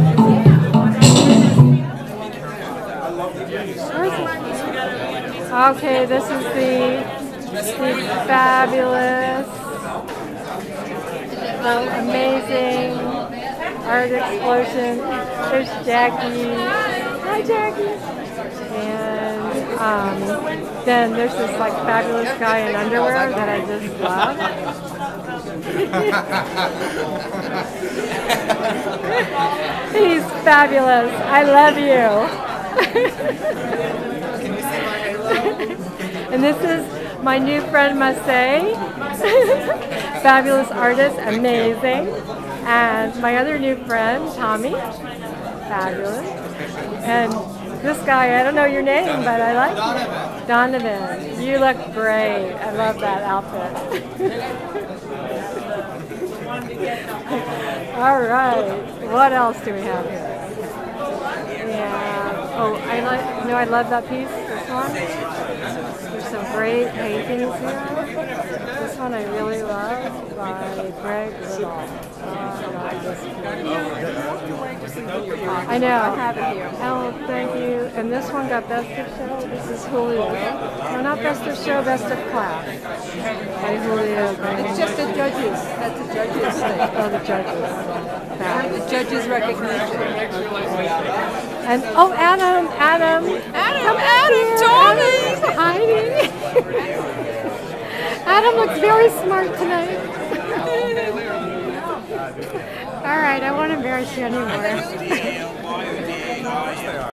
Okay, this is the fabulous, the amazing art explosion. There's Jackie. Hi, Jackie. And then there's this like fabulous guy in underwear that I just love. He's fabulous. I love you. And this is my new friend Masay. Fabulous artist, amazing. And my other new friend, Tommy. Fabulous. And this guy, I don't know your name, but I like you. Donovan. You look great. I love that outfit. All right. What else do we have here? Yeah. Oh, I love that piece. This one. There's some great paintings here. This one I really love by Greg Little. I love this one. I know. I have it here. Oh, thank you. And this one got Best of Show. This is Julio. No, not Best of Show, Best of Class. By Julio. It's just the judges. That's the judges thing. Oh, the judges. The judges' recognition. And oh, Adam, Tommy, hiding. Adam looks very smart tonight. All right, I won't embarrass you anymore.